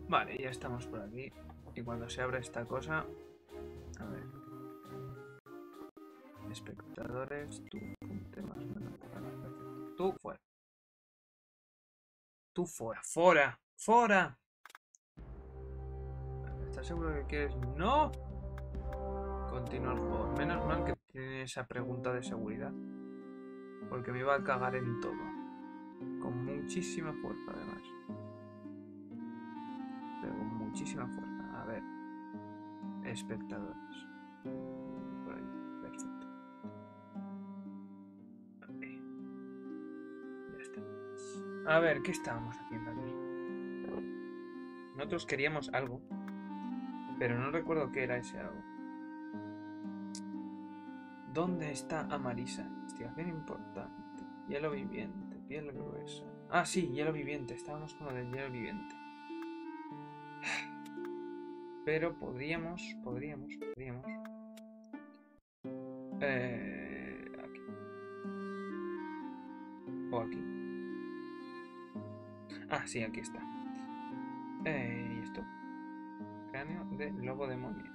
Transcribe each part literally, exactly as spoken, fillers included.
Vale, ya estamos por aquí. Y cuando se abre esta cosa... A ver... Espectadores, tú, temas, tú fuera. Tú fuera, fuera, fuera. ¿Estás seguro que quieres? ¡No! Continúa el juego. Menos mal que tiene esa pregunta de seguridad. Porque me iba a cagar en todo. Con muchísima fuerza, además. Pero con muchísima fuerza. A ver. Espectadores. Por ahí. Perfecto. Vale. Ya está. A ver, ¿qué estábamos haciendo aquí? Nosotros queríamos algo. Pero no recuerdo qué era ese algo. ¿Dónde está Amarisa? Investigación importante. Hielo viviente, piel gruesa. Ah, sí, hielo viviente. Estábamos con lo del hielo viviente. Pero podríamos, podríamos, podríamos... Eh, aquí. O aquí. Ah, sí, aquí está. Eh, y esto. Cráneo de lobo demonio.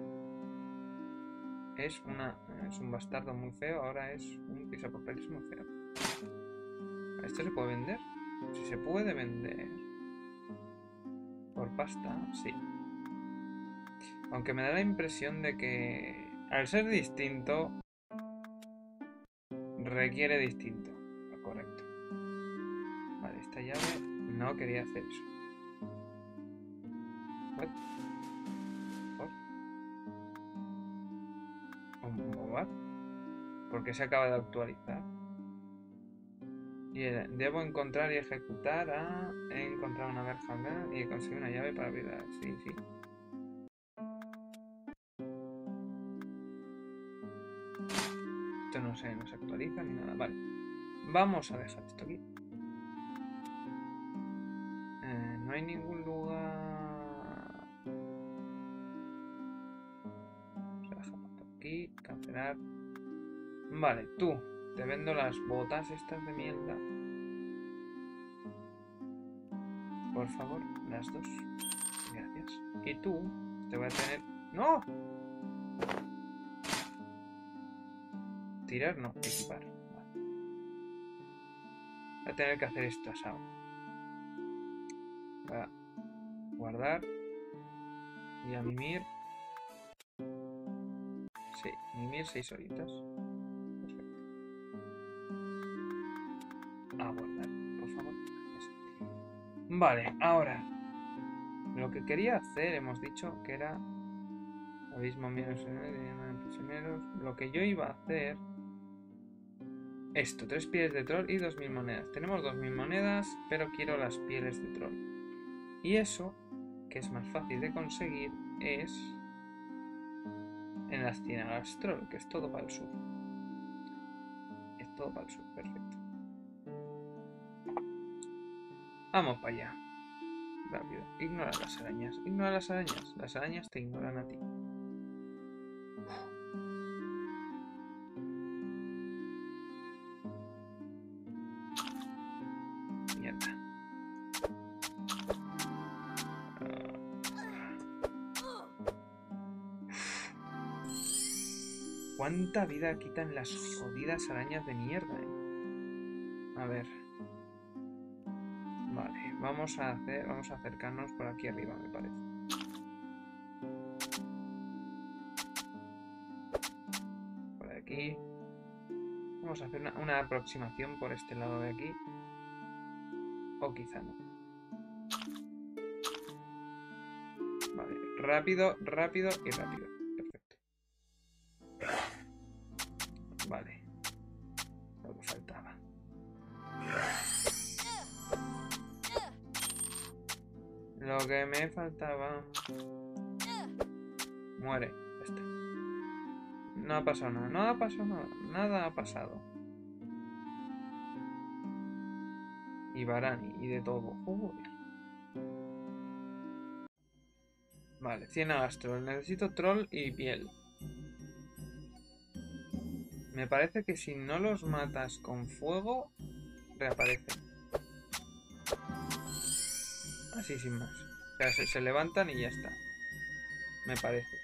Es una... Es un bastardo muy feo. Ahora es un pisapapeles muy feo. ¿Esto se puede vender? Si se puede vender... Por pasta, sí. Aunque me da la impresión de que... Al ser distinto... Requiere distinto. Lo correcto. Vale, esta llave... No quería hacer eso. What? What? What? Porque se acaba de actualizar. Y debo encontrar y ejecutar a... He encontrado una verja y he conseguido una llave para abrirla. Sí, sí. Esto no se, no se actualiza ni nada. Vale. Vamos a dejar esto aquí. Eh, no hay ningún lugar... Vamos a dejarlo aquí. Cancelar. Vale, tú. Te vendo las botas estas de mierda. Por favor, las dos. Gracias. Y tú, te voy a tener... ¡No! Tirar, no. Equipar. Vale. Voy a tener que hacer esto asado. Voy a guardar. Y a mimir. Sí, mimir seis horitas. Perfecto. A guardar, por favor. Eso. Vale, ahora. Lo que quería hacer, hemos dicho que era... Abismo menos prisioneros. Lo que yo iba a hacer... Esto, tres pieles de troll y dos mil monedas. Tenemos dos mil monedas, pero quiero las pieles de troll. Y eso, que es más fácil de conseguir, es... En las ciénagas troll, que es todo para el sur. Es todo para el sur, perfecto. Vamos para allá. Rápido. Ignora las arañas. Ignora las arañas. Las arañas te ignoran a ti. Mierda. ¿Cuánta vida quitan las jodidas arañas de mierda, eh? A ver. Vale, vamos a hacer, vamos a acercarnos por aquí arriba, me parece. Por aquí. Vamos a hacer una, una aproximación por este lado de aquí. O quizá no. Vale, rápido, rápido y rápido. Perfecto. Vale. Lo que faltaba. Lo que me faltaba. Muere. Este. No ha pasado nada. No ha pasado nada. Nada ha pasado. Y Barani. Y de todo. Joder. Vale. Ciénagas troll. Necesito troll y piel. Me parece que si no los matas con fuego, reaparecen. Así sin más. O sea, se, se levantan y ya está. Me parece.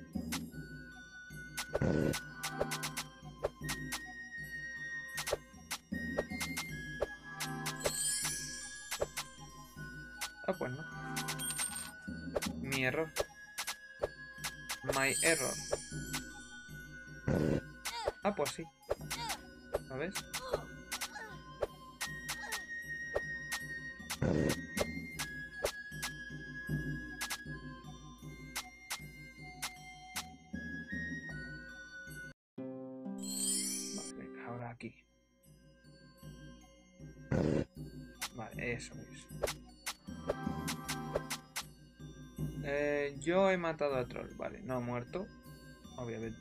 Ah, pues no. Mi error. My error. Ah, pues sí. ¿Sabes? Vale, venga, ahora aquí. Vale, eso es. Eh, yo he matado al troll. Vale, no ha muerto. Obviamente.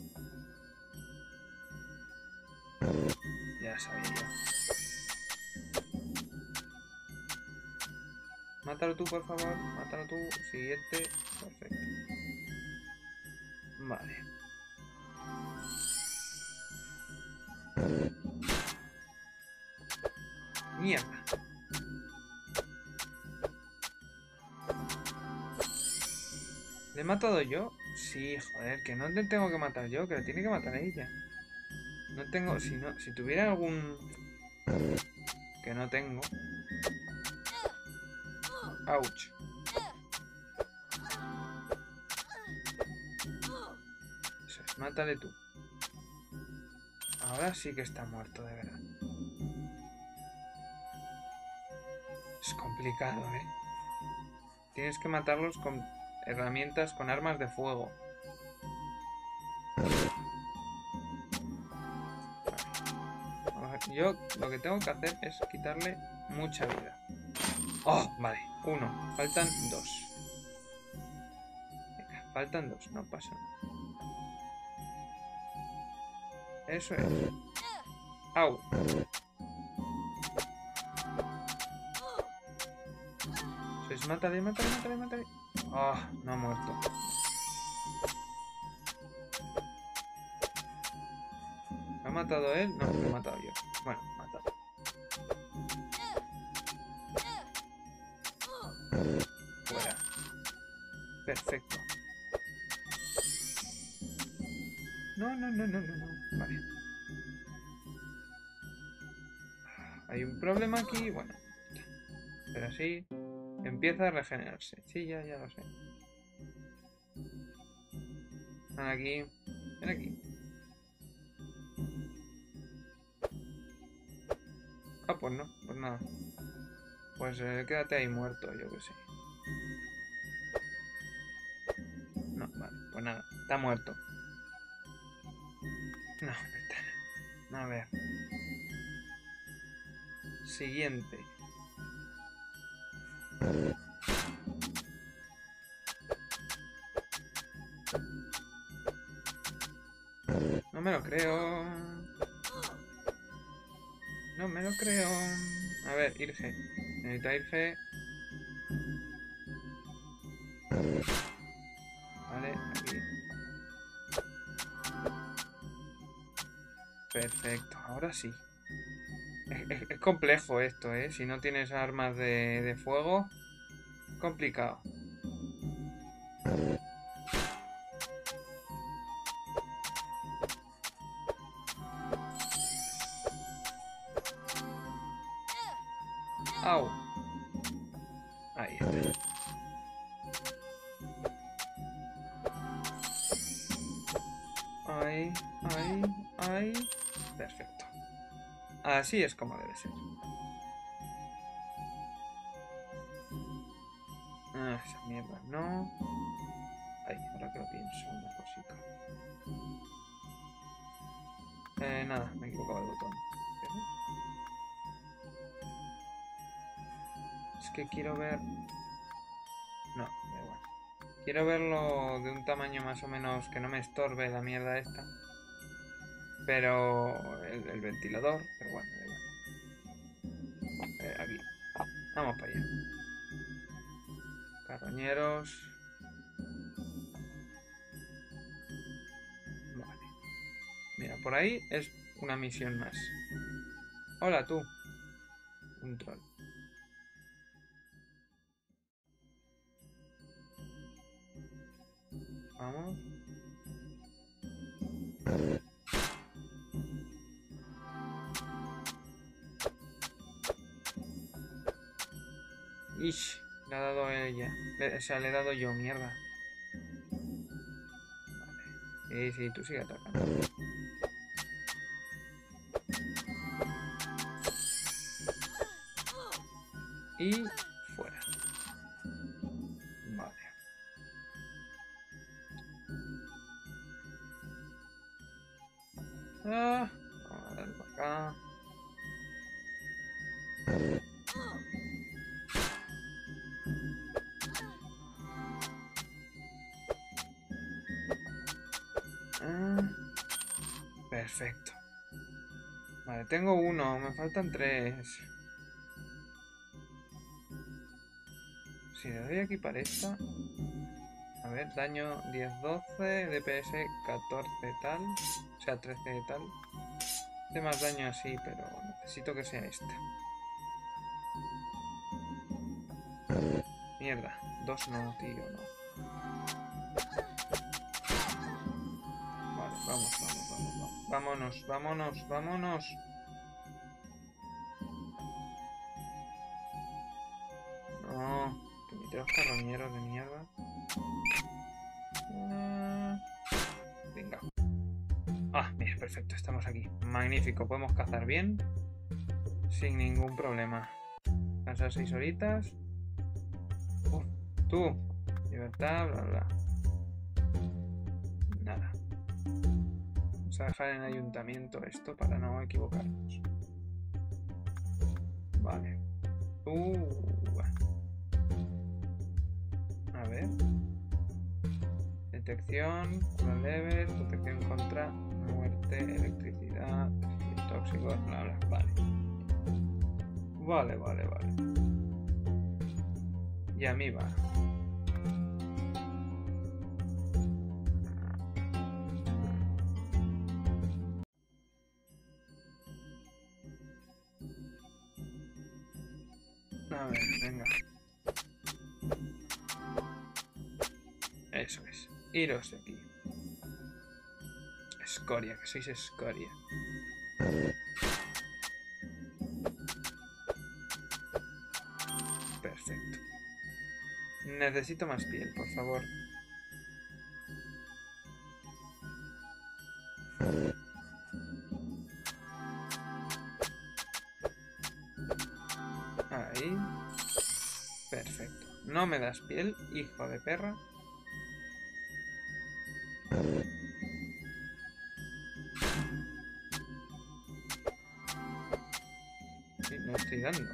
Ya sabía yo. Mátalo tú, por favor. Mátalo tú. Siguiente. Perfecto. Vale. Mierda. ¿Le he matado yo? Sí, joder, que no le tengo que matar yo, que le tiene que matar ella. No tengo... Si no... Si tuviera algún... Que no tengo. Ouch. Eso es, mátale tú. Ahora sí que está muerto, de verdad. Es complicado, ¿eh? Tienes que matarlos con herramientas, con armas de fuego. Vale. Yo lo que tengo que hacer es quitarle mucha vida. ¡Oh! Vale, uno. Faltan dos. Venga, faltan dos, no pasa nada. Eso es. ¡Au! Pues mátale, mátale, mátale, mátale. ¡Oh! No ha muerto. ¿Lo ha matado él? No, lo he matado yo. Bueno, matado. Fuera. Perfecto. No, no, no, no, no, no. Vale. Hay un problema aquí. Bueno. Pero sí. Empieza a regenerarse. Sí, ya, ya lo sé. Ven aquí. Ven aquí. Ah, pues no. Pues nada. Pues eh, quédate ahí muerto, yo que sé. No, vale. Pues nada. Está muerto. No, ventana. No, a ver. Siguiente. No me lo creo. No me lo creo. A ver, Irge. Necesito Irge. Vale, aquí. Perfecto, ahora sí. Es, es- es complejo esto, ¿eh? Si no tienes armas de, de fuego, complicado. Au. Ahí está. Ahí, ahí, ahí. Perfecto. Así es como debe ser. Ah, esa mierda, no. Ay, ahora que lo pienso, una cosita. Eh, nada, me he equivocado de botón. Es que quiero ver... No, da igual. Quiero verlo de un tamaño más o menos que no me estorbe la mierda esta. Pero... El, el ventilador, pero bueno, da igual. Eh, aquí. Vamos para allá. Carroñeros. Vale. Mira, por ahí es una misión más. Hola, tú. Un troll. vamos. Ish, le ha dado ella. Le, o sea, le he dado yo, mierda. Vale. Sí, sí, tú sigue atacando. Y fuera. Vale. Ah, vamos a darle para acá. Ah, perfecto. Vale, tengo uno, me faltan tres. Si le doy aquí para esta. A ver, daño diez doce, D P S catorce tal. O sea, trece tal. Hace más daño así, pero necesito que sea esta. Mierda, dos no, tío, no. Vale, vamos, vamos, vamos, vamos. Vámonos, vámonos, vámonos. No, que me los carroñeros de mierda. Uh, venga. Ah, mira, perfecto, estamos aquí. Magnífico, podemos cazar bien. Sin ningún problema. Pasar seis horitas. Uf, tú. Libertad, bla, bla. Nada. Vamos a dejar en ayuntamiento esto para no equivocarnos. Vale. Uh, a ver. Detección, cura leve, protección contra muerte, electricidad, tóxicos, bla, bla. Vale. Vale, vale, vale. Y a mí va. A ver, venga. Eso es. Iros de aquí. Escoria, que sois escoria. Perfecto. Necesito más piel, por favor. Ahí. Perfecto. No me das piel, hijo de perra. Sí, no estoy dando.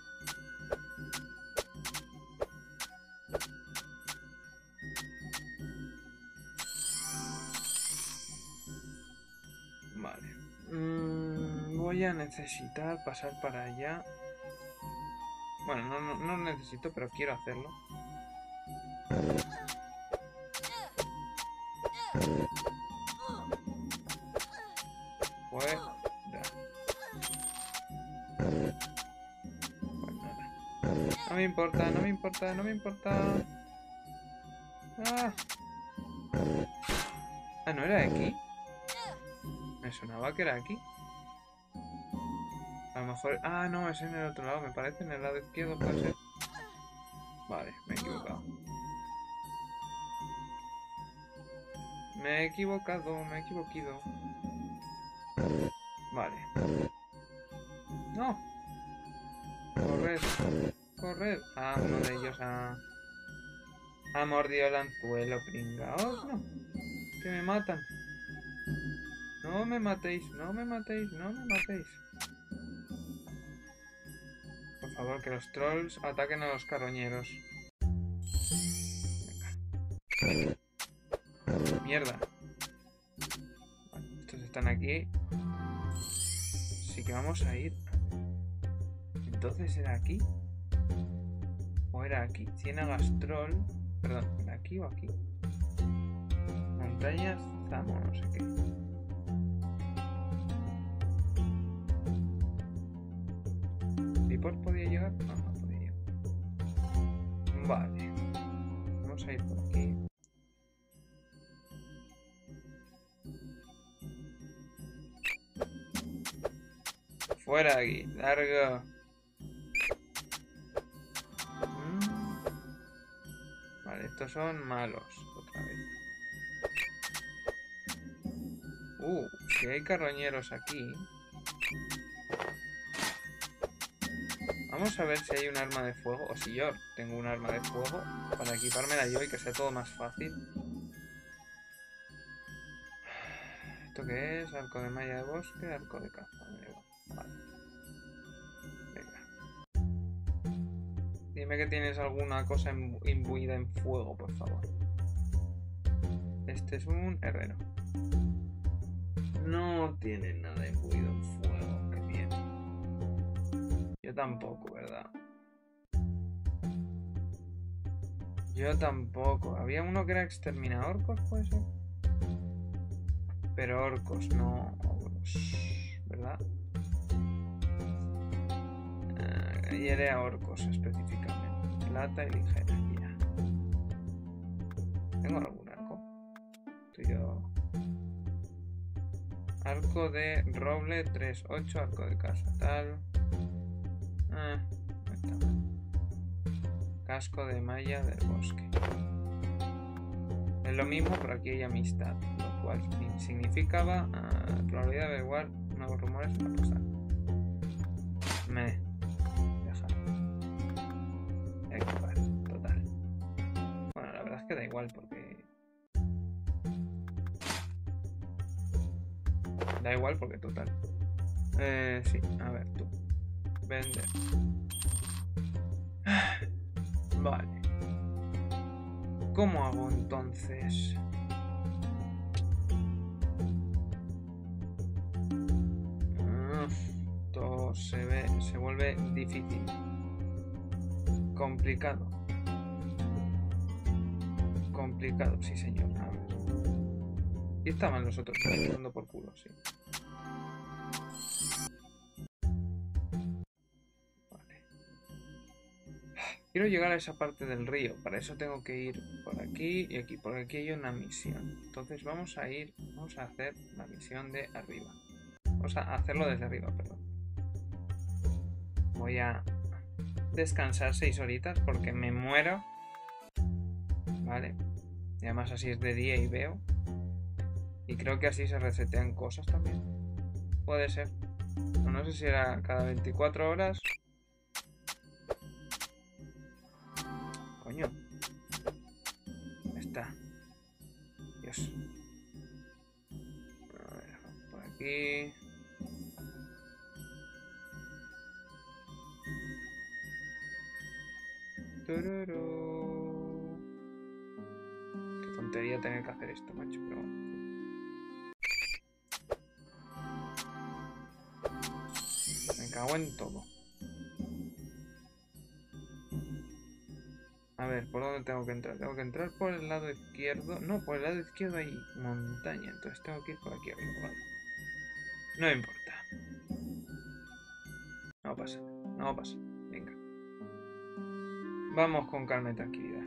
Vale. Mm, voy a necesitar pasar para allá. Bueno, no, no, no necesito, pero quiero hacerlo. Pues, pues nada. No me importa, no me importa, no me importa. Ah, ah, ¿no era aquí? Me sonaba que era aquí. A lo mejor... Ah, no, es en el otro lado, me parece. En el lado izquierdo puede ser. Vale, me he equivocado. Me he equivocado, me he equivocado. Vale. ¡No! Corred, corred. Ah, uno de ellos ha... Ha mordido el anzuelo, pringaos. No, que me matan. No me matéis, no me matéis, no me matéis. Por favor, que los trolls ataquen a los carroñeros. Venga. Mierda. Vale, estos están aquí. Así que vamos a ir. Entonces, ¿era aquí? ¿O era aquí? Ciénagas troll. Perdón, ¿era aquí o aquí? Montañas Zamo, no sé qué. ¿Por podía llegar? No, no podía. Vale. Vamos a ir por aquí. Fuera de aquí. Largo. Mm. Vale, estos son malos. Otra vez. Uh, si hay carroñeros aquí. Vamos a ver si hay un arma de fuego. O si yo tengo un arma de fuego. Para equipármela yo y que sea todo más fácil. ¿Esto qué es? Arco de malla de bosque, arco de caza. Vale. Venga. Dime que tienes alguna cosa imbuida en fuego, por favor. Este es un herrero. No tiene nada imbuido en fuego. Qué bien. Yo tampoco, ¿verdad? Yo tampoco. Había uno que era exterminador, orcos, puede ser. Pero orcos, no ogros, ¿verdad? Uh, y era orcos específicamente. Plata y ligera. Ya. ¿Tengo algún arco? Tuyo. Arco de roble tres ocho, arco de casa tal. Ah, no está mal. Casco de malla del bosque. Es lo mismo, pero aquí hay amistad, lo cual significaba uh, probabilidad de averiguar nuevos rumores en la cosa. Me deja. Equipar, total. Bueno, la verdad es que da igual porque. Da igual porque total. Eh, sí, a ver, tú. Vender. Vale. ¿Cómo hago entonces? Esto se ve, se vuelve difícil. Complicado. Complicado, sí señor. A ver. Y estaban los otros dando por culo, sí. Quiero llegar a esa parte del río, para eso tengo que ir por aquí y aquí, porque aquí hay una misión. Entonces vamos a ir, vamos a hacer la misión de arriba. Vamos a hacerlo desde arriba, perdón. Voy a descansar seis horitas porque me muero. Vale. Y además así es de día y veo. Y creo que así se resetean cosas también. Puede ser. No, no sé si era cada veinticuatro horas. Coño. ¿Dónde está? Dios. A ver, por aquí. Tururú. Qué tontería tener que hacer esto, macho, pero bueno. Me cago en todo. A ver, ¿por dónde tengo que entrar? Tengo que entrar por el lado izquierdo. No, por el lado izquierdo hay montaña. Entonces tengo que ir por aquí arriba, vale. No importa. No pasa, no pasa. Venga. Vamos con calma y tranquilidad.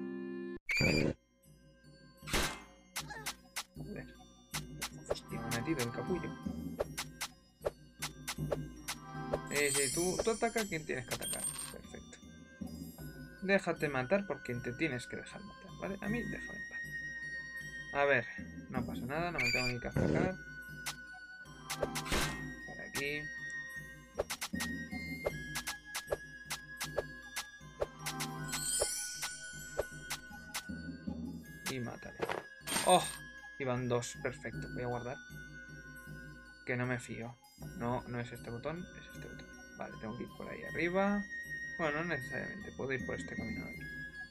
Joder. Hostia, me he metido el capullo. Eh, sí, tú, tú ataca a quien tienes que atacar. Perfecto. Déjate matar por quien te tienes que dejar matar, ¿vale? A mí déjame en paz. A ver, no pasa nada, no me tengo ni que acercar. Por aquí. Y mátale. ¡Oh! Iban dos, perfecto. Voy a guardar. Que no me fío. No, no es este botón, es este botón. Vale, tengo que ir por ahí arriba. Bueno, no necesariamente, puedo ir por este camino de aquí.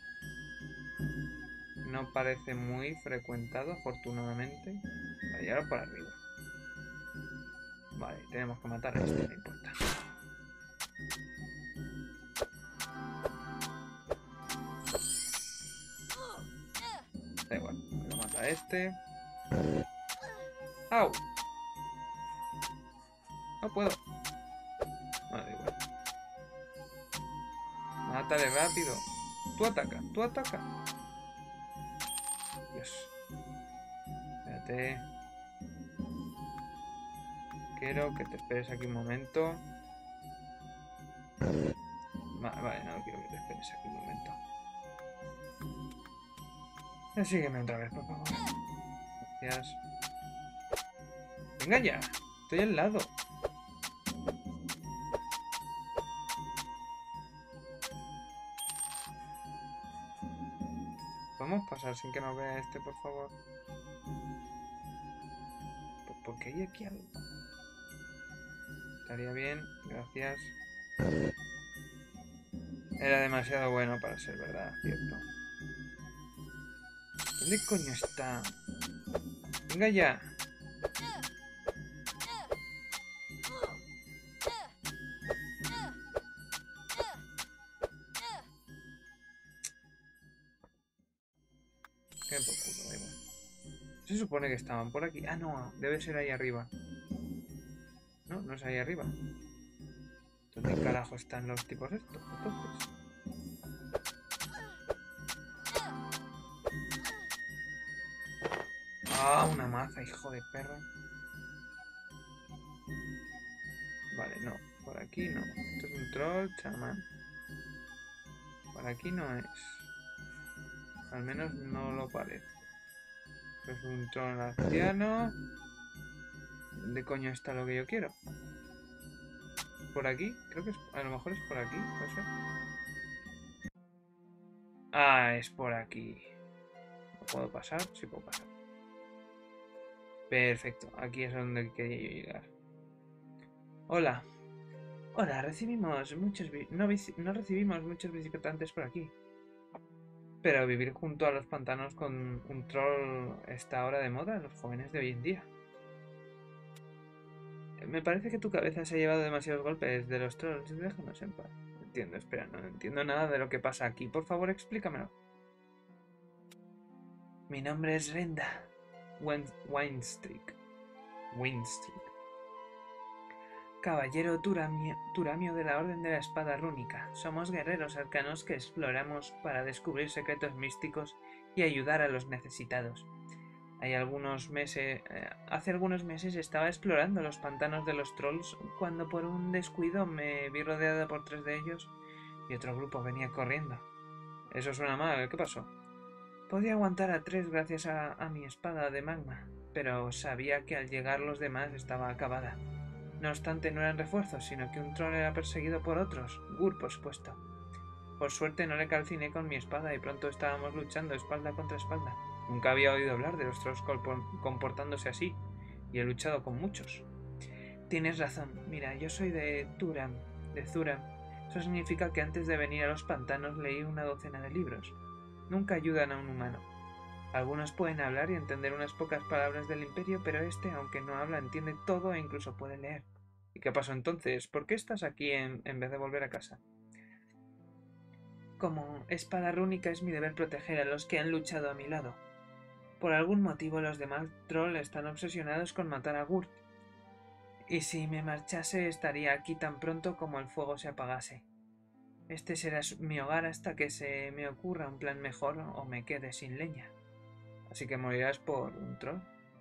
No parece muy frecuentado, afortunadamente. Vale, y ahora por arriba. Vale, tenemos que matar a este, no importa. Da igual, lo mata a este. ¡Au! No puedo. Bueno, da igual. Mátale rápido. Tú ataca, tú ataca. Dios. Espérate. Quiero que te esperes aquí un momento. Vale, vale, no quiero que te esperes aquí un momento. Sígueme otra vez, por favor. Gracias. Venga ya, estoy al lado. ¿Podemos pasar sin que nos vea este, por favor? ¿Por qué hay aquí algo? Estaría bien, gracias. Era demasiado bueno para ser verdad, cierto. ¿Dónde coño está? Venga ya. Qué por culo, da igual. Se supone que estaban por aquí. Ah, no, debe ser ahí arriba. No, no es ahí arriba. ¿Dónde carajo están los tipos estos? Entonces. Ah, una maza, hijo de perra. Vale, no. Por aquí no. Esto es un troll chamán. Por aquí no es. Al menos no lo parece. Esto es un troll anciano. ¿Dónde coño está lo que yo quiero? ¿Por aquí? Creo que es, a lo mejor es por aquí, no sé. Ah, es por aquí. ¿No puedo pasar? Sí puedo pasar. Perfecto, aquí es donde quería yo llegar. Hola. Hola, recibimos muchos no, no recibimos muchos visitantes por aquí. Pero vivir junto a los pantanos con un troll está ahora de moda en los jóvenes de hoy en día. Me parece que tu cabeza se ha llevado demasiados golpes de los trolls. Déjanos en paz. Entiendo, espera, no entiendo nada de lo que pasa aquí. Por favor, explícamelo. Mi nombre es Renda Winstreak. Winstreak. Caballero Turamio, Turamio de la Orden de la Espada Rúnica. Somos guerreros arcanos que exploramos para descubrir secretos místicos y ayudar a los necesitados. Hay algunos meses, eh, hace algunos meses estaba explorando los pantanos de los trolls cuando por un descuido me vi rodeada por tres de ellos y otro grupo venía corriendo. Eso suena mal, ¿qué pasó? Podía aguantar a tres gracias a, a mi espada de magma, pero sabía que al llegar los demás estaba acabada. No obstante, no eran refuerzos, sino que un troll era perseguido por otros, Gur, por supuesto. Por suerte no le calciné con mi espada y pronto estábamos luchando espalda contra espalda. Nunca había oído hablar de los trolls comportándose así, y he luchado con muchos. Tienes razón, mira, yo soy de Turam, de Zuram. Eso significa que antes de venir a los pantanos leí una docena de libros. Nunca ayudan a un humano. Algunos pueden hablar y entender unas pocas palabras del imperio, pero este, aunque no habla, entiende todo e incluso puede leer. ¿Y qué pasó entonces? ¿Por qué estás aquí en, en vez de volver a casa? Como espada rúnica es mi deber proteger a los que han luchado a mi lado. Por algún motivo los demás trolls están obsesionados con matar a Gurt. Y si me marchase estaría aquí tan pronto como el fuego se apagase. Este será mi hogar hasta que se me ocurra un plan mejor o me quede sin leña. Así que morirás por un troll.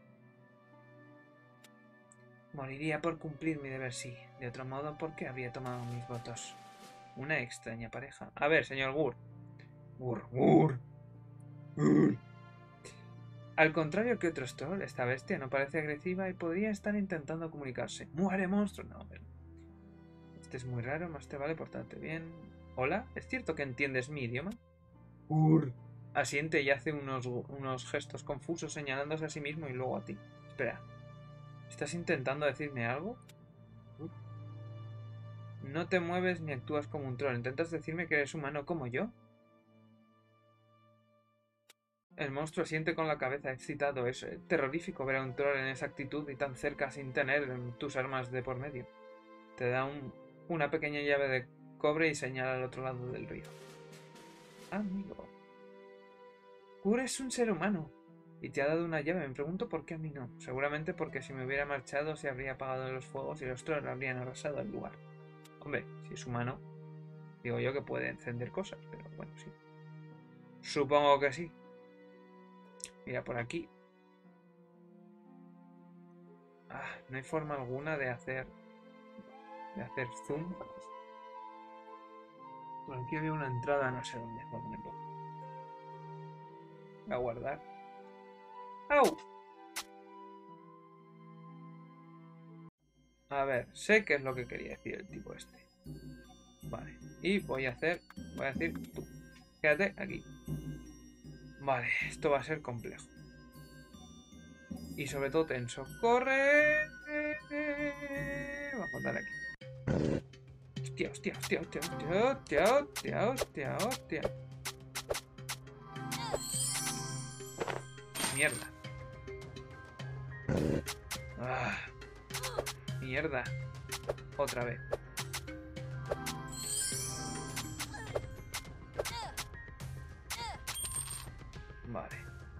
Moriría por cumplir mi deber, sí. De otro modo, ¿por qué habría tomado mis votos? Una extraña pareja. A ver, señor Gur. Gur, Gur. Gur. Al contrario que otros trolls, esta bestia no parece agresiva y podría estar intentando comunicarse. ¡Muere, monstruo! No, pero... Este es muy raro, más te vale portarte bien. ¿Hola? ¿Es cierto que entiendes mi idioma? Gur. Asiente y hace unos, unos gestos confusos señalándose a sí mismo y luego a ti. Espera. ¿Estás intentando decirme algo? No te mueves ni actúas como un troll. ¿Intentas decirme que eres humano como yo? El monstruo asiente con la cabeza excitado. Es terrorífico ver a un troll en esa actitud y tan cerca sin tener tus armas de por medio. Te da un, una pequeña llave de cobre y señala al otro lado del río. Amigo. Gur es un ser humano. Y te ha dado una llave. Me pregunto por qué a mí no. Seguramente porque si me hubiera marchado se habría apagado los fuegos y los trolls habrían arrasado el lugar. Hombre, si es humano, digo yo que puede encender cosas, pero bueno, sí. Supongo que sí. Mira, por aquí. Ah, no hay forma alguna de hacer... De hacer zoom. Por aquí había una entrada, no sé dónde. Voy a ponerlo. Voy a guardar. ¡Au! A ver, sé qué es lo que quería decir el tipo este. Vale. Y voy a hacer... Voy a decir tú. Quédate aquí. Vale, esto va a ser complejo. Y sobre todo tenso. ¡Corre! Vamos a darle aquí. Hostia, hostia, hostia, hostia, hostia, hostia, hostia, hostia, hostia. Mierda. Ah, mierda. Otra vez. Vale.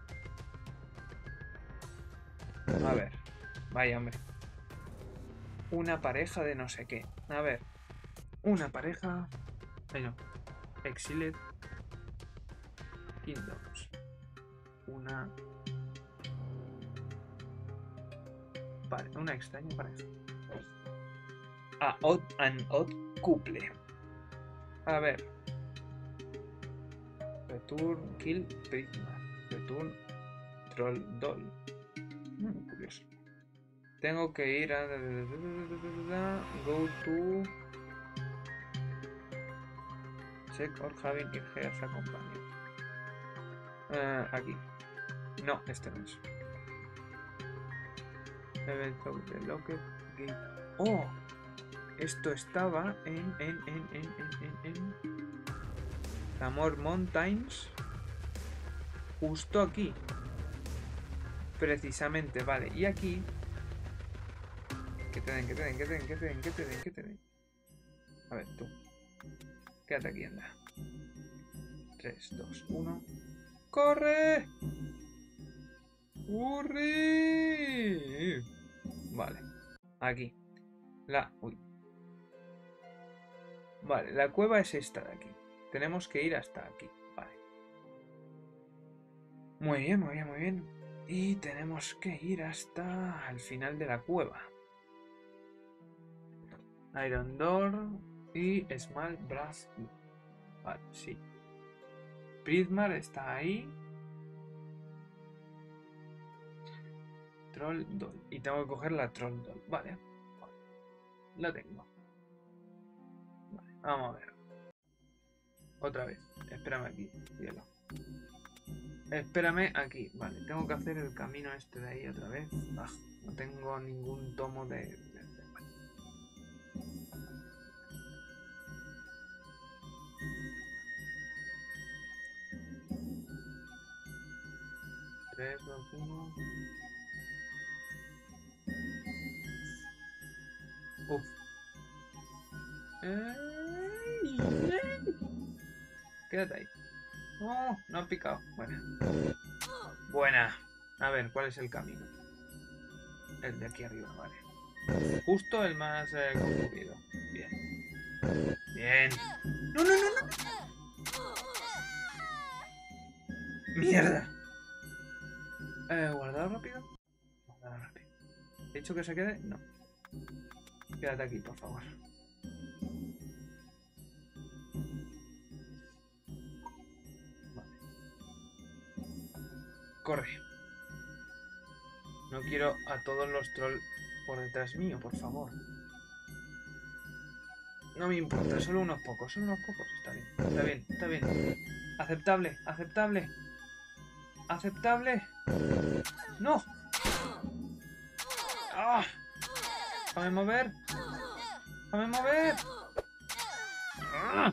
A ver. Vaya, hombre. Una pareja de no sé qué. A ver. Una pareja... Ay, no. Exiled Kingdoms. Una... Vale, una extraña pareja. Ah, odd and odd couple. A ver. Return Kill Prisma. Return Troll Doll. Mm, curioso. Tengo que ir a... Go to... Check or having it here as a companion. Uh, aquí. No, este no es. Event of the Locket Gate. ¡Oh! Esto estaba en... en, en, en, en, en, en... Amor Mountains. Justo aquí. Precisamente, vale. Y aquí... Que te den, que te den, que te den, que te den, que te den, que te den. A ver, tú. Quédate aquí, anda. tres, dos, uno. ¡Corre! ¡Corre! Vale. Aquí. La... Uy. Vale, la cueva es esta de aquí. Tenemos que ir hasta aquí. Vale. Muy bien, muy bien, muy bien. Y tenemos que ir hasta el final de la cueva. Iron Door y Small Brass. Vale, sí. Prismar está ahí. Troll Doll. Y tengo que coger la Troll Doll. Vale. Vale. La tengo. Vale, vamos a ver. Otra vez. Espérame aquí. Cielo. Espérame aquí. Vale, tengo que hacer el camino este de ahí otra vez. Ah, no tengo ningún tomo de... de, de... Vale. tres, dos, uno. Uf. Quédate ahí. Oh, no ha picado. Buena. Buena. A ver, ¿cuál es el camino? El de aquí arriba, vale. Justo el más eh, concurrido. Bien. Bien. ¡No, no, no, no! ¡Mierda! Eh, ¿guardar rápido? Guardar rápido. ¿He dicho que se quede? No. Quédate aquí, por favor. Vale. Corre. No quiero a todos los trolls por detrás mío, por favor. No me importa, solo unos pocos, solo unos pocos. Está bien, está bien, está bien. Aceptable, aceptable. Aceptable. ¡No! ¡Ah! ¡Déjame mover! ¡Déjame mover! ¡Ah!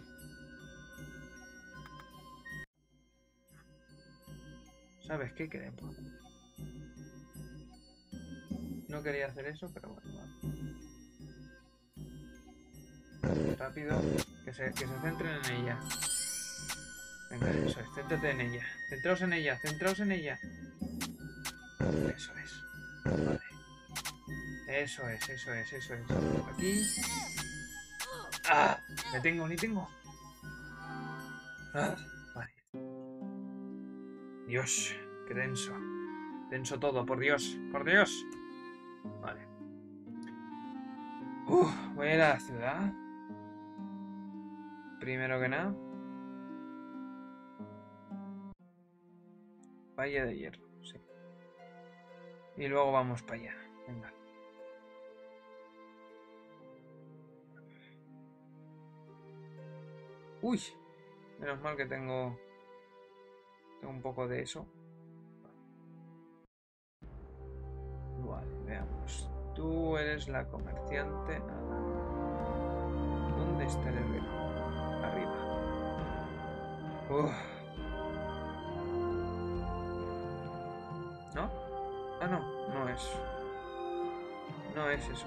¿Sabes qué queremos? No quería hacer eso, pero bueno, vale. Rápido, que se, que se centren en ella. Venga, eso es, céntrate en ella. Centraos en ella, centraos en ella. Eso es. Vale. Eso es, eso es, eso es. Aquí. ¡Ah! ¡Me tengo, ni tengo! Ah, vale. Dios, qué denso. Denso todo, por Dios, por Dios. Vale. Uf, voy a ir a la ciudad. Primero que nada. Valle de hierro, sí. Y luego vamos para allá. Venga. Uy. Menos mal que tengo... Tengo un poco de eso. Vale, veamos. Tú eres la comerciante. Nada. ¿Dónde está el herrero? Arriba. Uf. ¿No? Ah, no. No es. No es eso.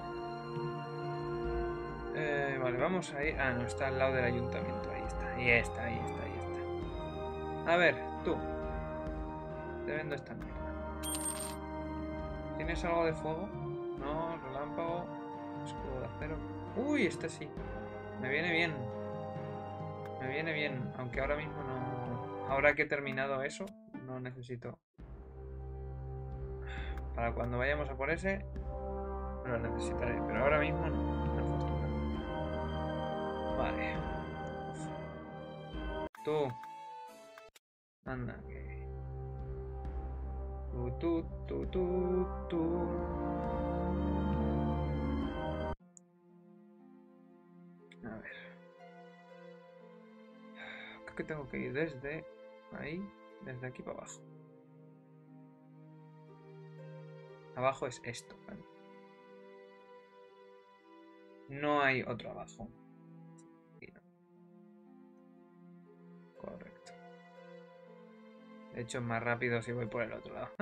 Eh, vale, vamos a ir... Ah, no, está al lado del ayuntamiento. Ahí está. Ahí está, ahí está, ahí está. A ver, tú. Te vendo esta mierda. ¿Tienes algo de fuego? No, relámpago. Escudo de acero. Uy, este sí. Me viene bien. Me viene bien. Aunque ahora mismo no... Ahora que he terminado eso, no necesito. Para cuando vayamos a por ese, lo necesitaré. Pero ahora mismo no. Una fortuna. Vale. Tú. Anda, que... Tú, tú, tú, tú, tú. A ver. Creo que tengo que ir desde ahí, desde aquí para abajo. Abajo es esto, ¿vale? No hay otro abajo. Sí, no. Correcto. De hecho, es más rápido si voy por el otro lado.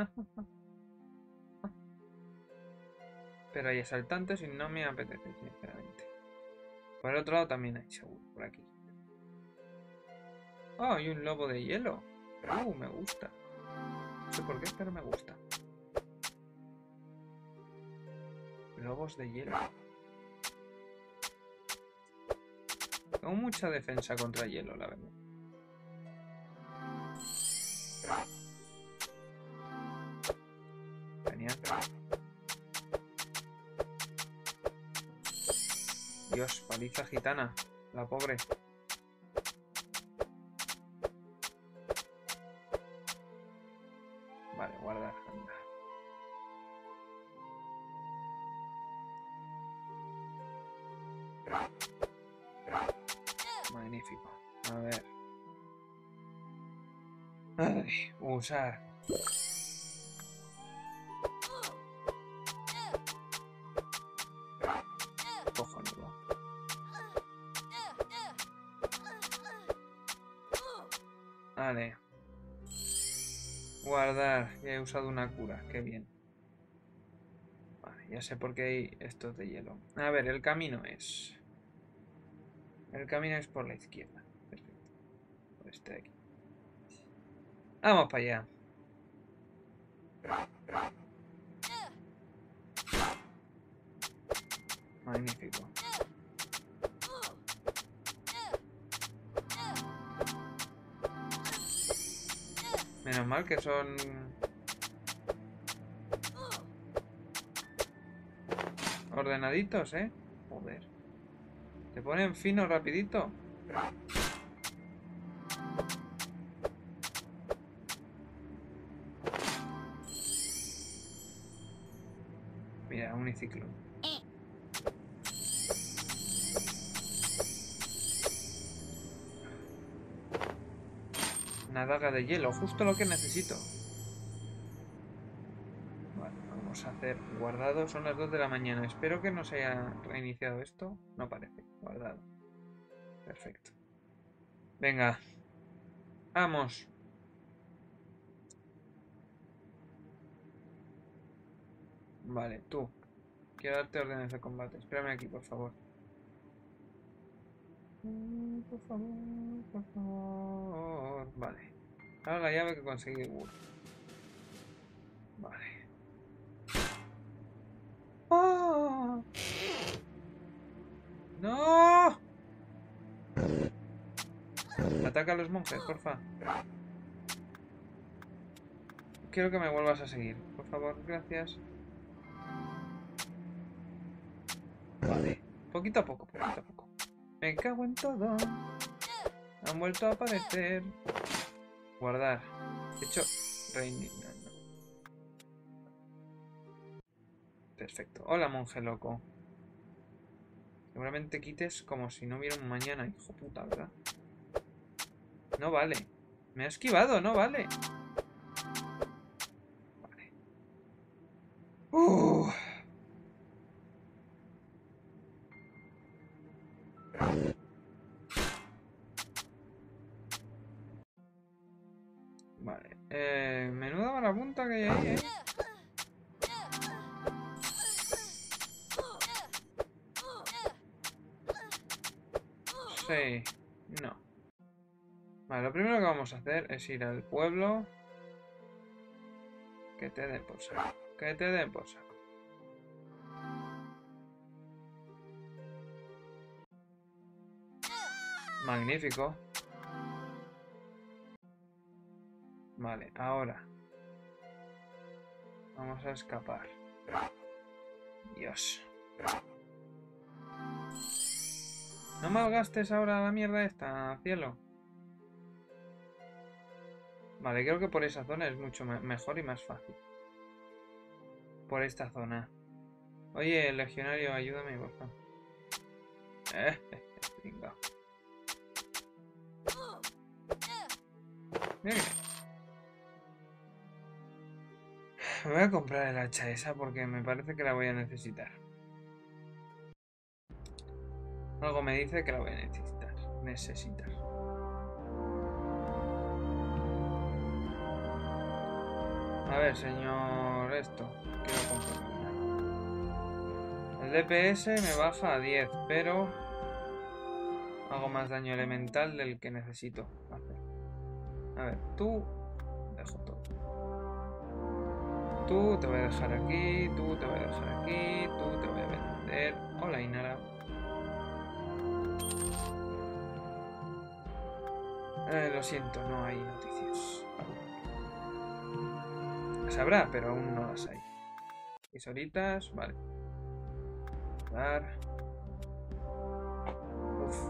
Pero hay asaltantes y no me apetece, sinceramente. Por el otro lado también hay, seguro, por aquí. Oh, hay un lobo de hielo. Uh, me gusta. No sé por qué, pero me gusta. Lobos de hielo. Tengo mucha defensa contra hielo, la verdad. Genial. Dios, paliza gitana. La pobre. Vale, guardar. Anda. Magnífico. A ver. Ay, usar. Cojonudo. Vale. Guardar. Ya he usado una cura. Qué bien. Vale, ya sé por qué hay estos de hielo. A ver, el camino es... El camino es por la izquierda. Perfecto. Por este de aquí. Vamos para allá. Magnífico. Menos mal que son... ordenaditos, ¿eh? Joder. ¿Te ponen fino rapidito? Mira, un uniciclo. Una daga de hielo, justo lo que necesito. Vale, vamos a hacer guardado. Son las dos de la mañana. Espero que no se haya reiniciado esto. No parece. Guardado. Perfecto. Venga. Vamos. Vale, tú. Quiero darte órdenes de combate. Espérame aquí, por favor. Por favor, por favor. Vale. Ahora la llave que conseguí. Vale. ¡Oh! ¡No! Ataca a los monjes, porfa. Quiero que me vuelvas a seguir. Por favor, gracias. Vale. Poquito a poco, poquito a poco. Me cago en todo. Han vuelto a aparecer. Guardar. De hecho, reiniciar. Perfecto. Hola, monje loco. Seguramente quites como si no hubiera un mañana, hijo puta, ¿verdad? No vale. Me ha esquivado, no vale. Vale. Uh. Vale. Eh, menuda mala punta que hay ahí, ¿eh? Sí. No. Vale, lo primero que vamos a hacer es ir al pueblo. Que te den por saco. Que te den por saco. Magnífico. Vale, ahora. Vamos a escapar. Dios. No malgastes ahora la mierda esta, cielo. Vale, creo que por esa zona es mucho mejor y más fácil. Por esta zona. Oye, legionario, ayúdame, por favor. Eh, eh, venga. Mira que... Me voy a comprar el hacha esa porque me parece que la voy a necesitar. Algo me dice que la voy a necesitar. Necesitar. A ver, señor... Esto. Quiero comprar una. El D P S me baja a diez, pero... Hago más daño elemental del que necesito hacer. A ver, tú... Dejo todo. Tú te voy a dejar aquí, tú te voy a dejar aquí, tú te voy a vender. Hola, Inara. Eh, lo siento, no hay noticias. Las habrá, pero aún no las hay. Seis horitas, vale. Dar. Uf.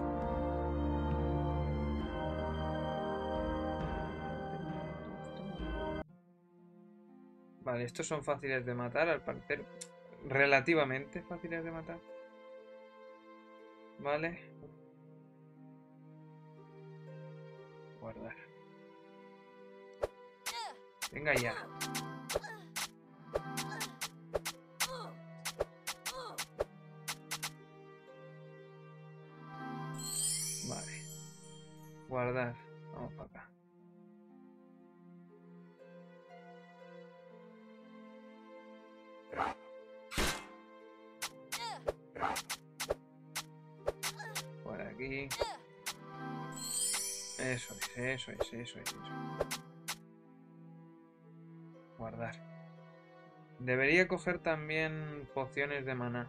Vale, estos son fáciles de matar, al parecer. Relativamente fáciles de matar. Vale. Guardar. Venga ya. Vale. Guardar. Vamos para acá. Por aquí. Eso es, eso es, eso es, eso. Guardar. Debería coger también pociones de maná.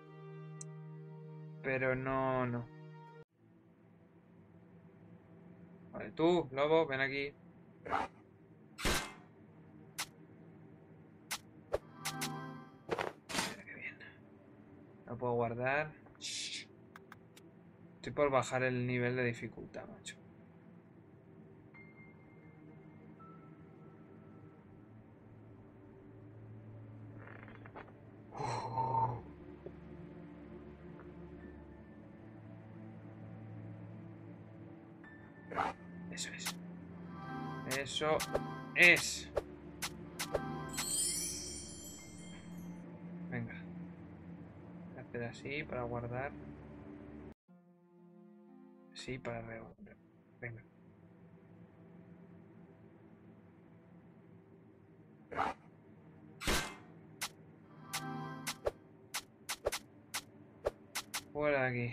Pero no, no. Vale, tú, lobo, ven aquí. Mira qué bien. No puedo guardar. Shh. Estoy por bajar el nivel de dificultad, macho. Uh. Eso es. Eso es. Venga. Voy a hacer así para guardar. Sí, para revolver. Venga. Fuera de aquí.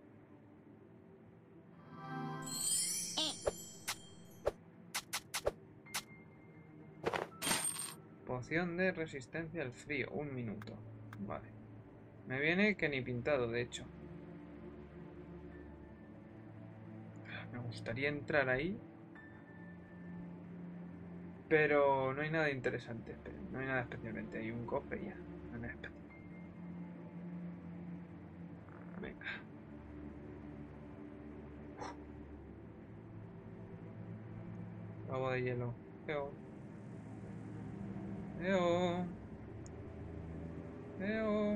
Poción de resistencia al frío. Un minuto. Vale. Me viene que ni pintado, de hecho. Me gustaría entrar ahí. Pero no hay nada interesante. No hay nada especialmente. Hay un cofre y ya. No hay nada especial. Venga. Globo de hielo. Eo. Eo. Eo.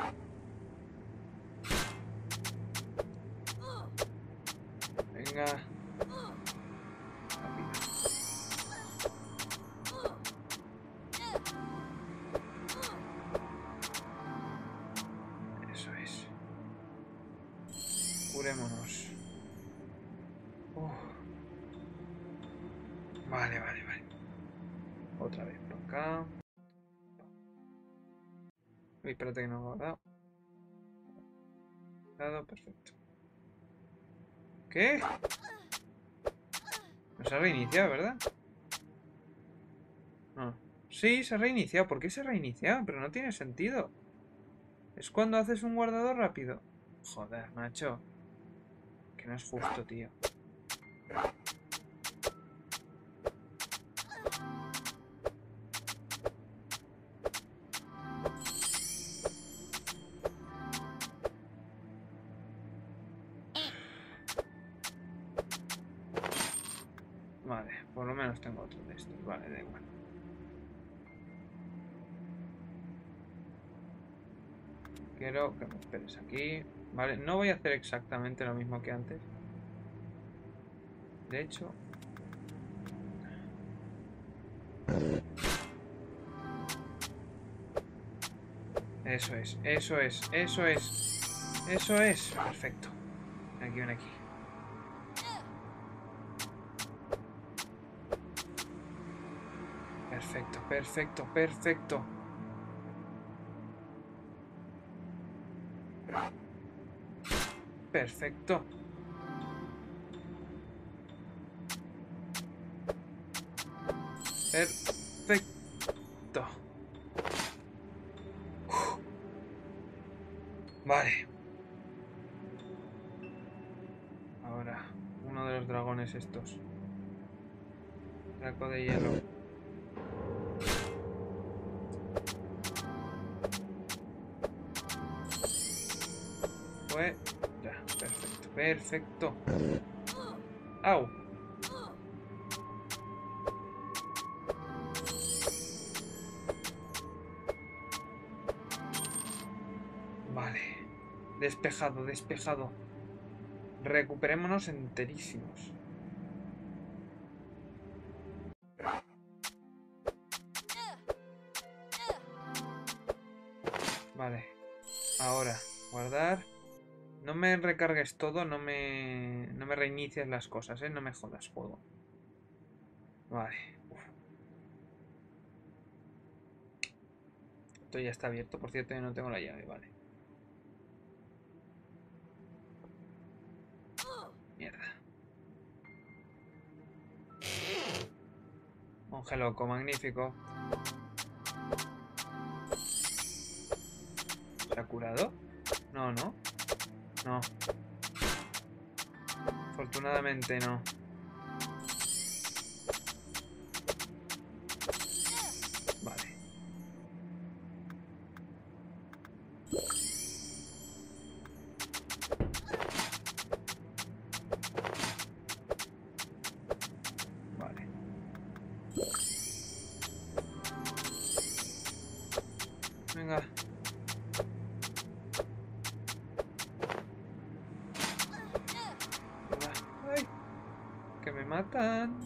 Venga. Rápido. Eso es. Curémonos. Uf. Vale, vale, vale. Otra vez por acá. Uy, espérate que no he guardado. Dado, perfecto. ¿Qué? No se ha reiniciado, ¿verdad? No. Sí, se ha reiniciado. ¿Por qué se ha reiniciado? Pero no tiene sentido. Es cuando haces un guardado rápido. Joder, macho. Que no es justo, tío. Vale, por lo menos tengo otro de estos. Vale, da igual. Quiero que me esperes aquí. Vale, no voy a hacer exactamente lo mismo que antes. De hecho... Eso es, eso es, eso es. Eso es. Perfecto. Aquí, ven aquí. Perfecto, perfecto, perfecto. Perfecto. Perfecto. Uf. Vale. Ahora, uno de los dragones estos. Draco de hielo. Fue... Ya, perfecto, perfecto. ¡Au! Vale. Despejado, despejado. Recuperémonos enterísimos. Vale. Ahora, guardar. No me recargues todo, no me... No me reinicies las cosas, ¿eh? No me jodas, juego. Vale. Uf. Esto ya está abierto, por cierto, yo no tengo la llave, vale. Mierda. Monje loco, magnífico. ¿Se ha curado? No, no. No. Afortunadamente no. Vale. Vale. Venga. Venga. ¡Ay! Que me matan.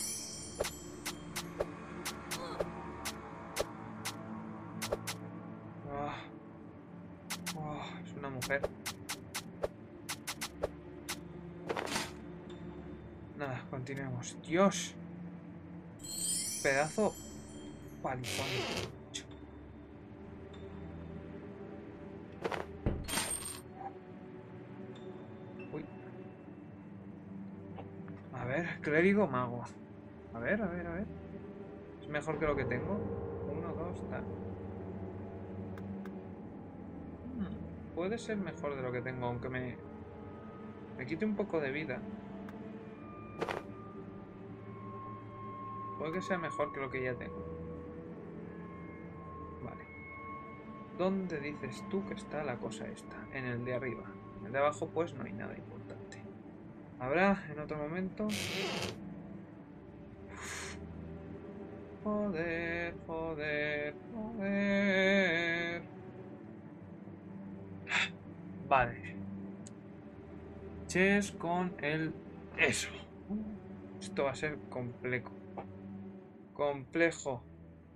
Oh. Oh, es una mujer. Nada, continuemos. Dios. Pedazo palizón. Uy. A ver, clérigo mago. A ver, a ver, a ver. Es mejor que lo que tengo. Uno, dos, tal. Hmm, puede ser mejor de lo que tengo, aunque me... Me quite un poco de vida. Puede que sea mejor que lo que ya tengo. Vale. ¿Dónde dices tú que está la cosa esta? En el de arriba. En el de abajo pues no hay nada importante. ¿Habrá en otro momento? Uf. Joder, joder, joder. Vale. Chess con el... Eso. Esto va a ser complejo. Complejo.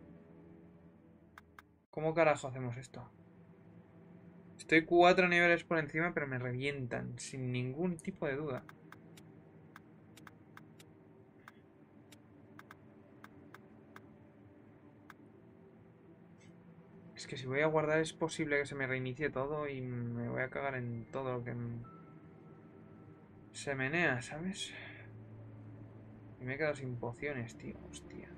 ¿Cómo carajo hacemos esto? Estoy cuatro niveles por encima, pero me revientan. Sin ningún tipo de duda. Es que si voy a guardar es posible que se me reinicie todo y me voy a cagar en todo lo que se menea, ¿sabes? Y me he quedado sin pociones, tío. Hostia.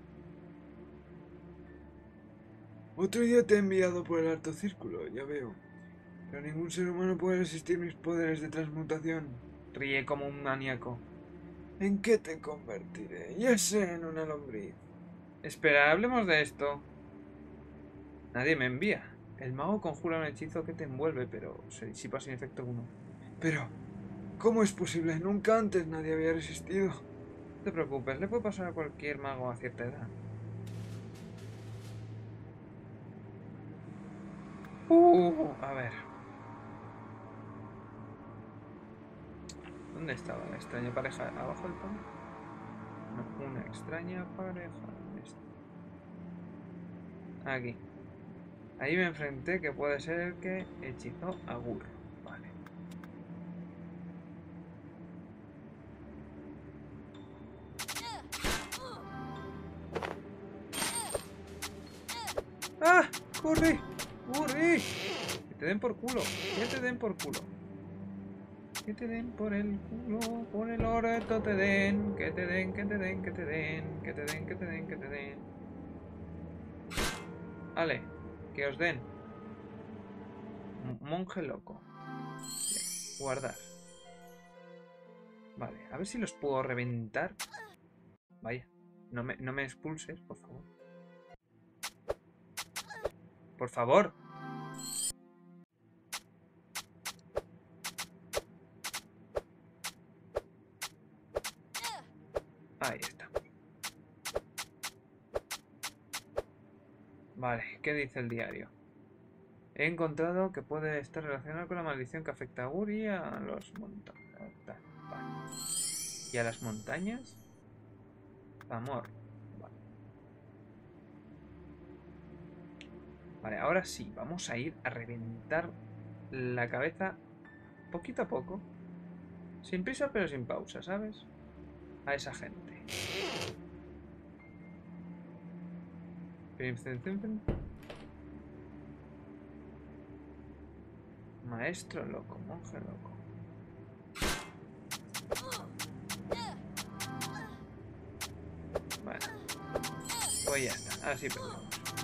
Otro día te he enviado por el alto círculo, ya veo. Pero ningún ser humano puede resistir mis poderes de transmutación. Ríe como un maníaco. ¿En qué te convertiré? Ya sé, en una lombriz. Espera, hablemos de esto. Nadie me envía. El mago conjura un hechizo que te envuelve, pero se disipa sin efecto alguno. Pero, ¿cómo es posible? Nunca antes nadie había resistido. No te preocupes, le puede pasar a cualquier mago a cierta edad. Uh, a ver. ¿Dónde estaba la extraña pareja? ¿Abajo del todo? No, una extraña pareja. ¿Dónde está? Aquí. Ahí me enfrenté que puede ser el que hechizó a Gur. Vale. ¡Ah! ¡Corre! ¡Corre! Que te den por culo. Que te den por culo. Que te den por el culo. Por el orto te den. Que te den, que te den, que te den. Que te den, que te den, que te den. Vale. Que os den. Monje loco. Bien. Guardar. Vale. A ver si los puedo reventar. Vaya. No me, no me expulses, por favor. Por favor. Ahí está. Vale, ¿qué dice el diario? He encontrado que puede estar relacionado con la maldición que afecta a Gur y a los montañas. Vale. ¿Y a las montañas? Amor. Vale. Vale, ahora sí, vamos a ir a reventar la cabeza poquito a poco. Sin prisa pero sin pausa, ¿sabes? A esa gente. Maestro loco, monje loco. Vale. Pues ya está, ahora sí perdemos.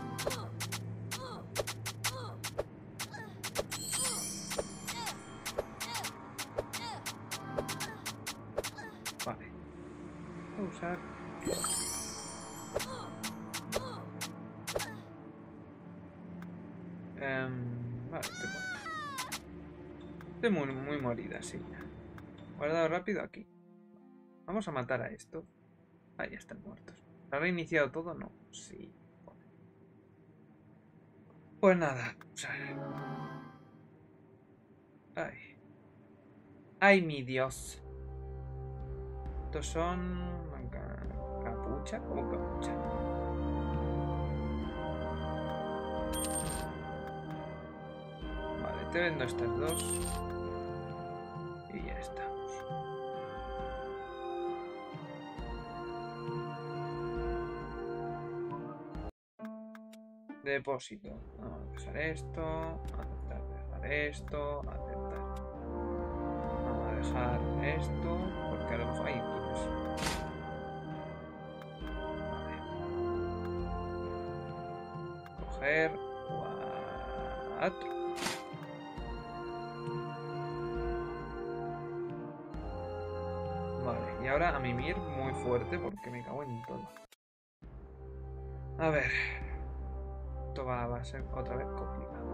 Vale. Voy a usar... Um, vale, estoy, estoy muy, muy morida, sí. Guardado rápido aquí. Vamos a matar a estos. Ah, ya están muertos. ¿Ha reiniciado todo? No. Sí. Joder. Pues nada. Ay. Ay, mi Dios. Estos son... ¿Capucha? ¿Cómo capucha? Vale, te vendo estas dos. Y ya estamos. Depósito. Vamos a dejar esto. Aceptar, dejar esto. Aceptar. Vamos a dejar esto. Porque a lo mejor hay pues. Vale. Coger. Cuatro. Vale. Y ahora a mimir muy fuerte porque me cago en todo. A ver. Esto va, va a ser otra vez complicado.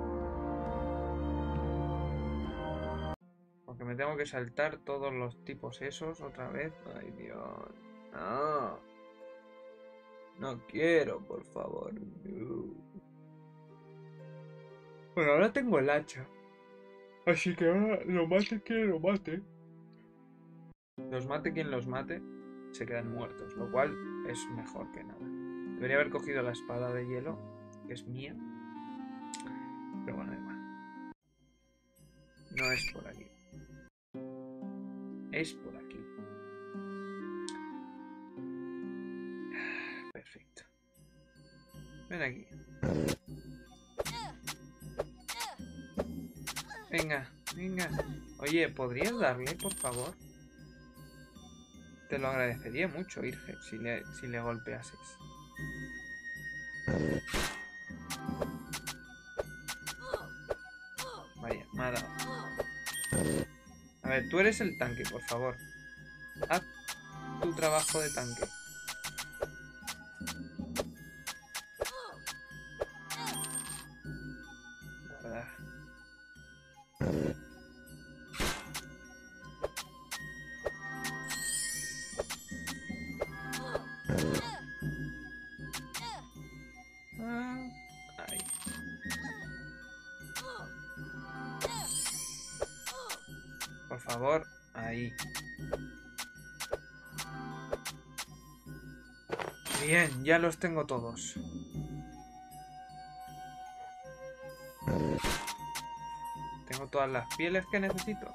Porque me tengo que saltar todos los tipos esos otra vez. Ay, Dios. No. No quiero, por favor. No. Bueno, ahora tengo el hacha. Así que ahora lo mate quien lo mate. Los mate quien los mate, se quedan muertos, lo cual es mejor que nada. Debería haber cogido la espada de hielo, que es mía. Pero bueno, da igual. No es por aquí. Es por aquí. Perfecto. Ven aquí. Venga, venga. Oye, ¿podrías darle, por favor? Te lo agradecería mucho, Irge, si le, si le golpeases. Vaya, me ha dado. A ver, tú eres el tanque, por favor. Haz tu trabajo de tanque. Guardar. Ah, ahí. Por favor, ahí. Bien, ya los tengo todos. Tengo todas las pieles que necesito.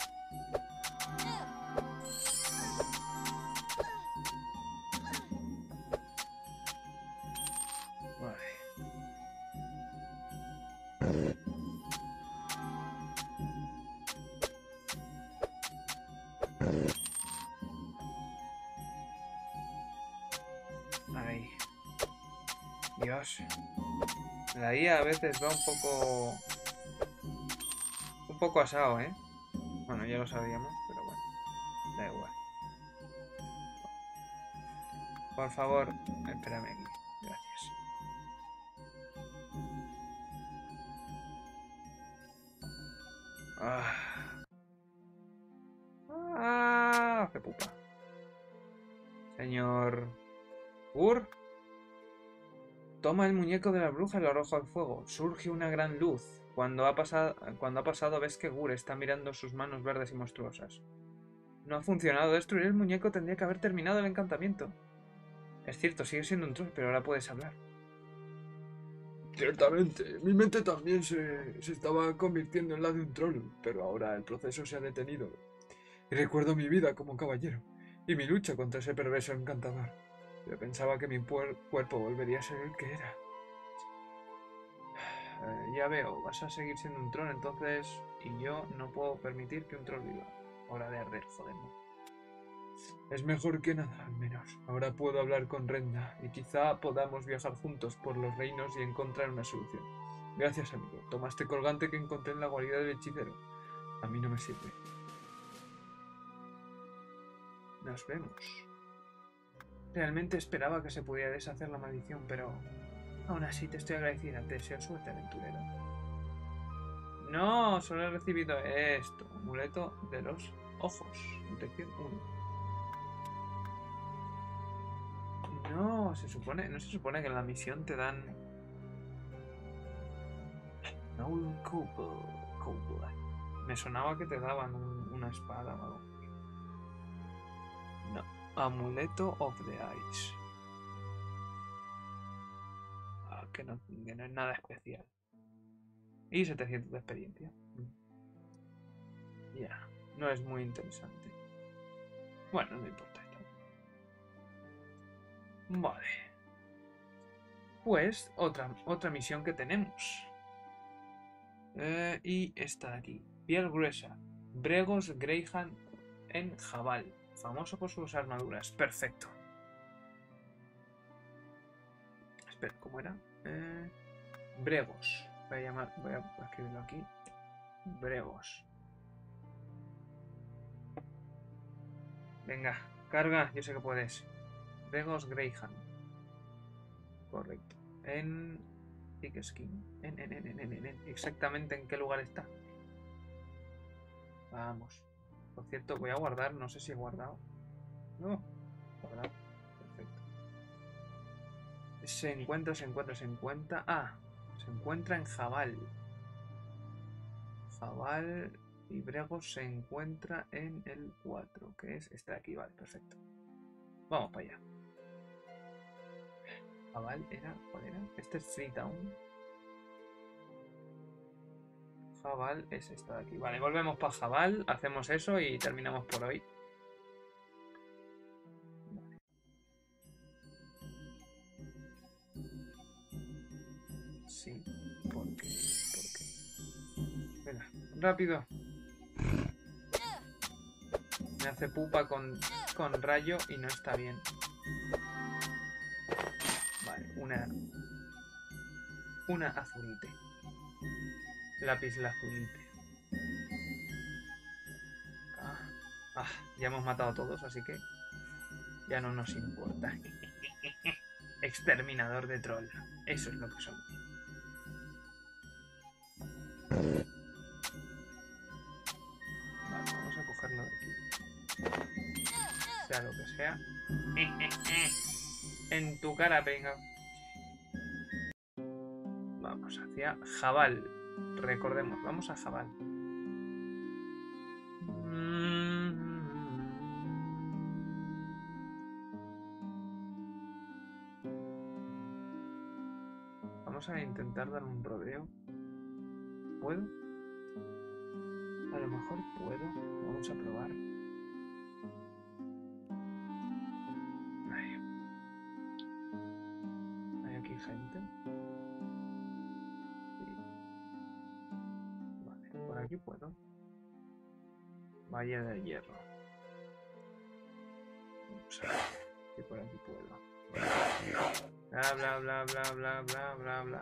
Vale. Ahí. Dios. La I A a veces va un poco... Un poco asado, ¿eh? Bueno, ya lo sabíamos, pero bueno. Da igual. Por favor, espérame aquí. Gracias. Ah. Ah, qué pupa. Señor... Ur. Toma el muñeco de la bruja y lo arroja al fuego. Surge una gran luz. Cuando ha, pasado, cuando ha pasado ves que Gur está mirando sus manos verdes y monstruosas. No ha funcionado. Destruir el muñeco tendría que haber terminado el encantamiento. Es cierto, sigue siendo un troll, pero ahora puedes hablar. Ciertamente, mi mente también se, se estaba convirtiendo en la de un troll, pero ahora el proceso se ha detenido. Y recuerdo mi vida como caballero y mi lucha contra ese perverso encantador. Yo pensaba que mi cuerpo volvería a ser el que era. Eh, ya veo, vas a seguir siendo un troll entonces, y yo no puedo permitir que un troll viva. Hora de arder, jodemos. Es mejor que nada, al menos. Ahora puedo hablar con Renda y quizá podamos viajar juntos por los reinos y encontrar una solución. Gracias, amigo. Toma este colgante que encontré en la guarida del hechicero. A mí no me sirve. Nos vemos. Realmente esperaba que se pudiera deshacer la maldición, pero... Aún así te estoy agradecida. Te deseo suerte, aventurero. No, solo he recibido esto. Amuleto de los ojos. Detección uno. No, se supone... No se supone que en la misión te dan... No, un Cold. Me sonaba que te daban un, una espada o algo. No. Amuleto of the Eyes. Ah, que, no, que no es nada especial. Y setecientos de experiencia. Ya. Yeah. No es muy interesante. Bueno, no importa. Vale. Pues otra, otra misión que tenemos. Eh, y esta de aquí. Piel gruesa. Bregos Greyhound en Jabal. Famoso por sus armaduras. Perfecto. Espera, ¿cómo era? Eh, Bregos. Voy a llamar. Voy a escribirlo aquí. Bregos. Venga, carga. Yo sé que puedes. Bregos Greyhound. Correcto. En Thick Skin. En, en, en, en, en, en. Exactamente en qué lugar está. Vamos. Por cierto, voy a guardar. No sé si he guardado. No. Guardado. Perfecto. se encuentra, se encuentra, se encuentra... Ah, se encuentra en Jabal. Jabal y Bregos se encuentra en el cuatro, que es este de aquí, vale, perfecto. Vamos para allá. Jabal era... ¿Cuál era? Este es Freetown. Jabal es esta de aquí. Vale, volvemos para Jabal, hacemos eso y terminamos por hoy. Vale. Sí, ¿por qué? ¿Por qué? Venga, rápido. Me hace pupa con, con rayo y no está bien. Vale, una... Una azulite. Lápiz lazulite. Ah, ah, ya hemos matado a todos, así que ya no nos importa. Exterminador de troll. Eso es lo que somos. Vale, vamos a cogerlo de aquí. Sea lo que sea. En tu cara, venga. Vamos hacia Jabal. Recordemos, vamos a Jabal. Vamos a intentar dar un rodeo. ¿Puedo? A lo mejor puedo. Vamos a probar. Ay. ¿Hay aquí gente? Sí. Vale, por aquí puedo. Valle de hierro. Vamos a ver si por aquí puedo. Bla bla bla bla bla bla bla bla.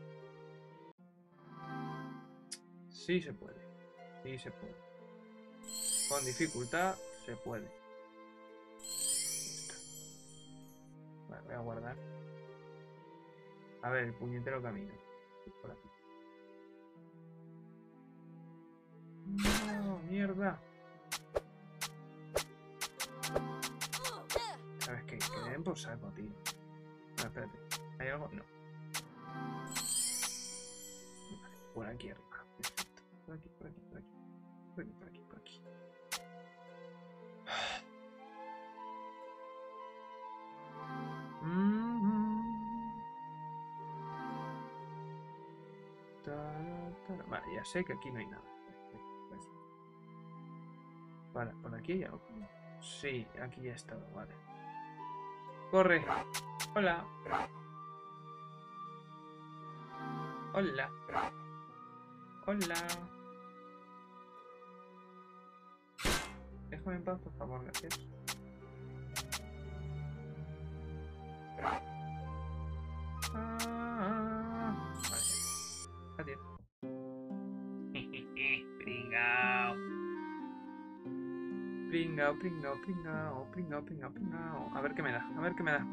Sí se puede. Sí se puede. Con dificultad se puede. Vale, voy a guardar. A ver, el puñetero camino. Por aquí. No, mierda. ¿Sabes qué? Que me den por saco, tío. No, espérate. ¿Hay algo? No. Vale, por aquí arriba. Perfecto. Por aquí, por aquí, por aquí. Por aquí, por aquí, por aquí. Vale, ya sé que aquí no hay nada. Vale, por aquí hay algo. Sí, aquí ya he estado, vale. ¡Corre! ¡Hola! ¡Hola! ¡Hola! Déjame en paz, por favor, gracias. Ah, vale. Adiós. Pringao. Pringao, pringao, pringao, pringao, pringao, pringao. A ver qué me da, a ver qué me da.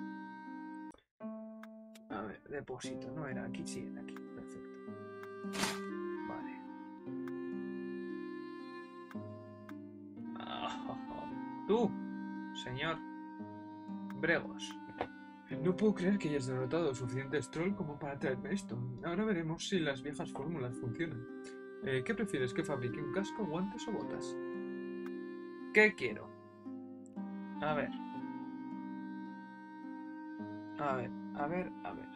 A ver, depósito, no era aquí, sí, era aquí. Perfecto. Vale. Oh, tú, señor Bregos. No puedo creer que hayas derrotado suficientes troll como para traerme esto. Ahora veremos si las viejas fórmulas funcionan. Eh, ¿Qué prefieres, que fabrique un casco, guantes o botas? ¿Qué quiero? A ver. A ver, a ver, a ver.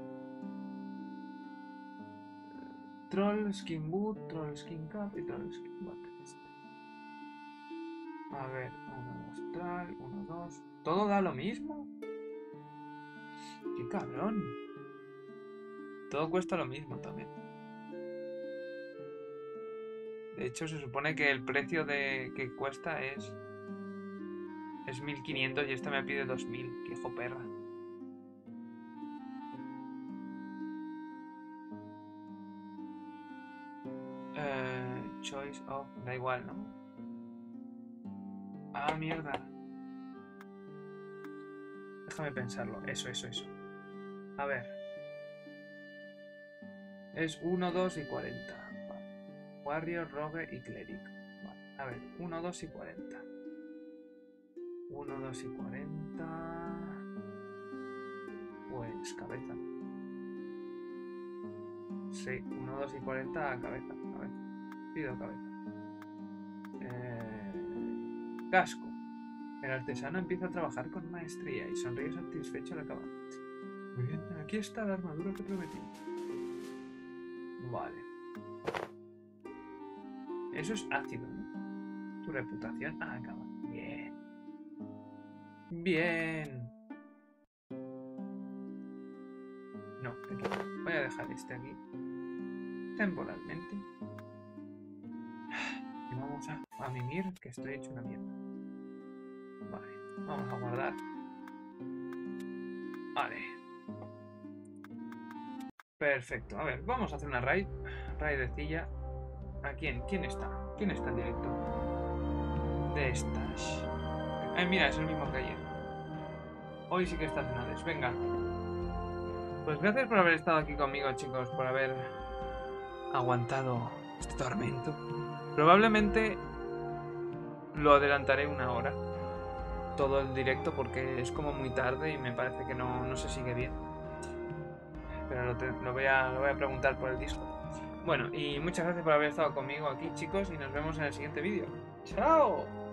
Troll Skin Boot, Troll Skin Cap y Troll Skin Bucket. A ver, uno, dos, tal, uno, dos. ¿Todo da lo mismo? ¡Qué cabrón! Todo cuesta lo mismo también. De hecho, se supone que el precio de que cuesta es... Es mil quinientos y este me pide dos mil. ¡Qué hijo perra! Eh, choice of... Da igual, ¿no? Ah, mierda. Déjame pensarlo. Eso, eso, eso. A ver. Es uno, dos y cuarenta. Vale. Warrior, Rogue y Cleric. Vale. A ver, uno, dos y cuarenta. uno, dos y cuarenta. Pues cabeza. Sí, uno, dos y cuarenta a cabeza. Cabeza. Pido cabeza. Eh, casco. El artesano empieza a trabajar con maestría y sonríe satisfecho al acabar. Muy bien, aquí está la armadura que prometí. Vale. Eso es ácido, ¿no? Tu reputación. Ah, acaba. Bien. Bien. No, aquí. Voy a dejar este aquí. Temporalmente. Y vamos a, a mimir que estoy hecho una mierda. Vale. Vamos a guardar. Vale. Perfecto. A ver, vamos a hacer una raid. Raidecilla. ¿A quién? ¿Quién está? ¿Quién está en directo? De Stash. Ay, mira, es el mismo que ayer. Hoy sí que está Zenades. Venga. Pues gracias por haber estado aquí conmigo, chicos. Por haber aguantado este tormento. Probablemente lo adelantaré una hora. Todo el directo porque es como muy tarde y me parece que no, no se sigue bien. Pero lo, te, lo, voy a, lo voy a preguntar por el Discord. Bueno, y muchas gracias por haber estado conmigo aquí, chicos, y nos vemos en el siguiente vídeo. ¡Chao!